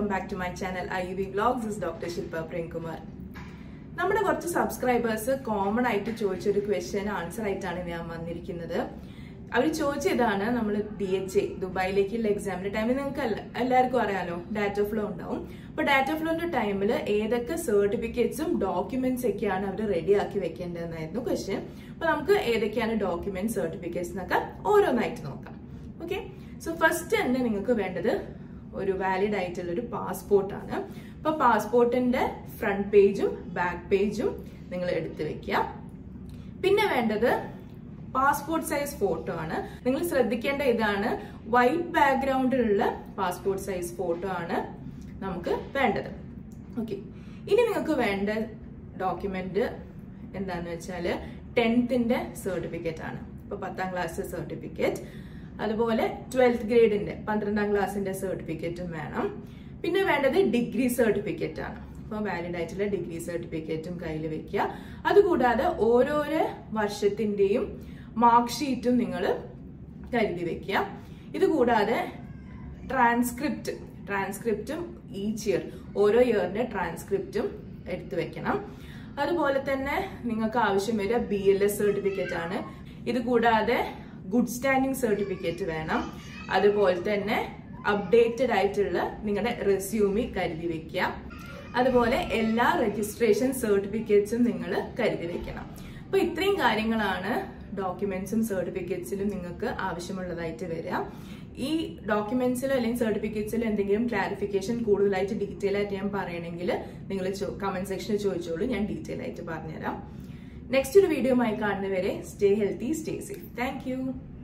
welcome back to my channel IUV Vlogs. This is Dr. Shilpa Premkumar. നമ്മുടെ കുറച്ച് subscribers common ആയിട്ട് ചോദിച്ചൊരു question answer ആയിട്ടാണ് ഞാൻ വന്നിരിക്കുന്നത്. അവർ ചോദിച്ചതാണ് നമ്മൾ DHA ദുബായിലേക്കുള്ള എക്സാമിന്റെ ടൈമിൽ നിങ്ങൾക്ക് എല്ലാവർക്കും അറിയാലോ ഡാറ്റ ഫ്ലോ ഉണ്ടാവും. അപ്പൊ ഡാറ്റ ഫ്ലോന്റെ ടൈമിൽ ഏതൊക്കെ സർട്ടിഫിക്കറ്റ്സും ഡോക്യുമെന്റ്സ് ഒക്കെയാണ് അവർ റെഡി ആക്കി വെക്കേണ്ടതെന്നായിരുന്നു ക്വസ്റ്റ്യൻ. അപ്പൊ നമുക്ക് ഏതൊക്കെയാണ് ഡോക്യുമെന്റ് സർട്ടിഫിക്കറ്റ്സ് എന്നൊക്കെ ഓരോന്നായിട്ട് നോക്കാം. ഓക്കെ, സോ ഫസ്റ്റ് തന്നെ നിങ്ങൾക്ക് വേണ്ടത് ഒരു വാലിഡ് ആയിട്ടുള്ള ഒരു പാസ്പോർട്ടാണ്. അപ്പൊ പാസ്പോർട്ടിന്റെ ഫ്രണ്ട് പേജും ബാക്ക് പേജും നിങ്ങൾ എടുത്തു വെക്കുക. പിന്നെ വേണ്ടത് പാസ്പോർട്ട് സൈസ് ഫോട്ടോ ആണ്. നിങ്ങൾ ശ്രദ്ധിക്കേണ്ട ഇതാണ്, വൈറ്റ് ബാക്ക്ഗ്രൗണ്ടിലുള്ള പാസ്പോർട്ട് സൈസ് ഫോട്ടോ ആണ് നമുക്ക് വേണ്ടത്. ഓക്കെ, ഇനി നിങ്ങൾക്ക് വേണ്ട ഡോക്യുമെന്റ് എന്താന്ന് വെച്ചാല് 10th സർട്ടിഫിക്കറ്റ് ആണ്. ഇപ്പൊ 10th ക്ലാസ് സർട്ടിഫിക്കറ്റ്, അതുപോലെ 12th ഗ്രേഡിന്റെ 12ാം ക്ലാസിന്റെ സർട്ടിഫിക്കറ്റും വേണം. പിന്നെ വേണ്ടത് ഡിഗ്രി സർട്ടിഫിക്കറ്റ് ആണ്. അപ്പോൾ വാലിഡ് ആയിട്ടുള്ള ഡിഗ്രി സർട്ടിഫിക്കറ്റും കയ്യിൽ വെക്കുക. അതുകൂടാതെ ഓരോരോ വർഷത്തിന്റെയും മാർക്ക് ഷീറ്റും നിങ്ങൾ കരുതി വെക്കുക. ഇതുകൂടാതെ ട്രാൻസ്ക്രിപ്റ്റും ഈച്ച് ഇയർ ഓരോ ഇയറിന്റെ ട്രാൻസ്ക്രിപ്റ്റും എടുത്തു വെക്കണം. അതുപോലെ തന്നെ നിങ്ങൾക്ക് ആവശ്യം വരിക BLS സർട്ടിഫിക്കറ്റ് ആണ്. ഇതുകൂടാതെ ഗുഡ് സ്റ്റാൻഡിംഗ് സർട്ടിഫിക്കറ്റ് വേണം. അതുപോലെ തന്നെ അപ്ഡേറ്റഡ് ആയിട്ടുള്ള നിങ്ങളുടെ റെസ്യൂമി കരുതി വെക്കുക. അതുപോലെ എല്ലാ രജിസ്ട്രേഷൻ സർട്ടിഫിക്കറ്റ്സും നിങ്ങൾ കരുതി വെക്കണം. അപ്പൊ ഇത്രയും കാര്യങ്ങളാണ് ഡോക്യുമെന്റ്സും സർട്ടിഫിക്കറ്റ്സിലും നിങ്ങൾക്ക് ആവശ്യമുള്ളതായിട്ട് വരിക. ഈ ഡോക്യുമെന്റ്സിലോ അല്ലെങ്കിൽ സർട്ടിഫിക്കറ്റ്സിലോ എന്തെങ്കിലും ക്ലാരിഫിക്കേഷൻ കൂടുതലായിട്ട് ഡീറ്റെയിൽ ആയിട്ട് ഞാൻ പറയണമെങ്കിൽ നിങ്ങൾ കമന്റ് സെക്ഷനിൽ ചോദിച്ചോളൂ, ഞാൻ ഡീറ്റെയിൽ ആയിട്ട് പറഞ്ഞുതരാം. നെക്സ്റ്റ് ഒരു വീഡിയോയുമായി കാണുന്നവരെ stay healthy, stay safe. Thank U.